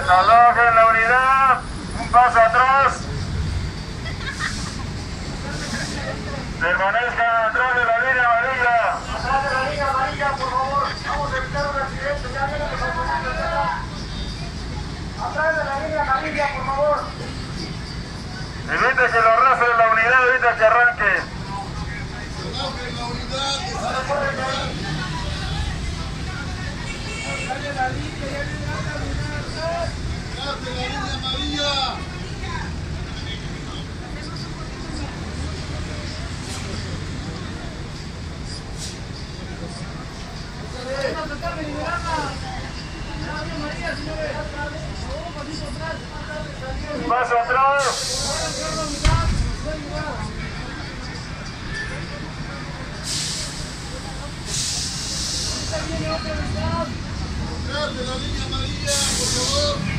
Desalojen la unidad. Un paso atrás. Permanezcan atrás de la línea amarilla. Atrás de la línea amarilla, por favor. Vamos a evitar un accidente. Ya vienen los autobuses atrás. Atrás de la línea amarilla, por favor. Evite que lo arrastre la unidad, evite que arranque. Desalojen la unidad. Atrás de la línea, ya viene la unidad atrás. Atrás de la línea amarilla. Paso atrás. Atrás de la línea amarilla, por favor.